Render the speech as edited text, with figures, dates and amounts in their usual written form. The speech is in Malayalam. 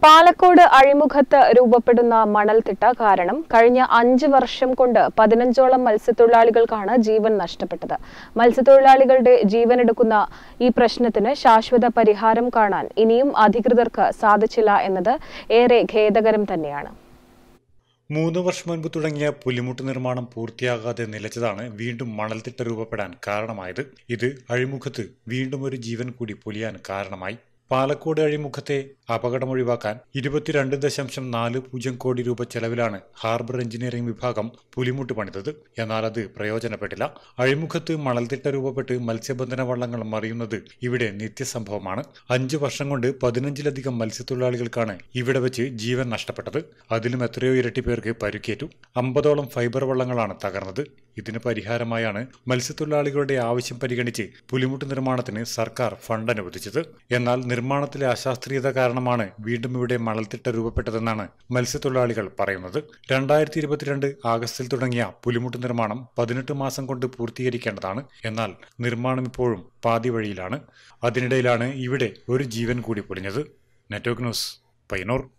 പാലക്കോട് അഴിമുഖത്ത് രൂപപ്പെടുന്ന മണൽത്തിട്ട കാരണം കഴിഞ്ഞ 5 വർഷം കൊണ്ട് 15ഓളം മത്സ്യത്തൊഴിലാളികൾക്കാണ് ജീവൻ നഷ്ടപ്പെട്ടത്. മത്സ്യത്തൊഴിലാളികളുടെ ജീവനെടുക്കുന്ന ഈ പ്രശ്നത്തിന് ശാശ്വത പരിഹാരം കാണാൻ ഇനിയും അധികൃതർക്ക് സാധിച്ചില്ല എന്നത് ഏറെ ഖേദകരം തന്നെയാണ്. 3 വർഷം മുൻപ് തുടങ്ങിയ പുലിമുട്ട് നിർമ്മാണം പൂർത്തിയാകാതെ നിലച്ചതാണ് വീണ്ടും മണൽത്തിട്ട രൂപപ്പെടാൻ കാരണമായത്. ഇത് അഴിമുഖത്ത് വീണ്ടും ഒരു ജീവൻ കൂടി പൊലിയാൻ കാരണമായി. പാലക്കോട് അഴിമുഖത്തെ അപകടം ഒഴിവാക്കാൻ 22.40 കോടി രൂപ ചെലവിലാണ് ഹാർബർ എഞ്ചിനീയറിംഗ് വിഭാഗം പുലിമുട്ട് പണിതത്. എന്നാൽ അത് പ്രയോജനപ്പെട്ടില്ല. അഴിമുഖത്ത് മണൽത്തിട്ട രൂപപ്പെട്ട് മത്സ്യബന്ധന വള്ളങ്ങൾ മറിയുന്നത് ഇവിടെ നിത്യസംഭവമാണ്. 5 വർഷം കൊണ്ട് 15ലധികം മത്സ്യത്തൊഴിലാളികൾക്കാണ് ഇവിടെ വെച്ച് ജീവൻ നഷ്ടപ്പെട്ടത്. അതിലും എത്രയോ ഇരട്ടി പേർക്ക് പരിക്കേറ്റു. 50ഓളം ഫൈബർ വള്ളങ്ങളാണ് തകർന്നത്. ഇതിന് പരിഹാരമായാണ് മത്സ്യത്തൊഴിലാളികളുടെ ആവശ്യം പരിഗണിച്ച് പുലിമുട്ട് നിർമ്മാണത്തിന് സർക്കാർ ഫണ്ട് അനുവദിച്ചത്. എന്നാൽ നിർമ്മാണത്തിലെ അശാസ്ത്രീയത കാരണമാണ് വീണ്ടും ഇവിടെ മണൽത്തിട്ട രൂപപ്പെട്ടതെന്നാണ് മത്സ്യത്തൊഴിലാളികൾ പറയുന്നത്. 2022 ആഗസ്റ്റിൽ തുടങ്ങിയ പുലിമുട്ട് നിർമ്മാണം 18 മാസം കൊണ്ട് പൂർത്തീകരിക്കേണ്ടതാണ്. എന്നാൽ നിർമ്മാണം ഇപ്പോഴും പാതി വഴിയിലാണ്. അതിനിടയിലാണ് ഇവിടെ ഒരു ജീവൻ കൂടി പൊലിഞ്ഞത്. Network news, Payyanur.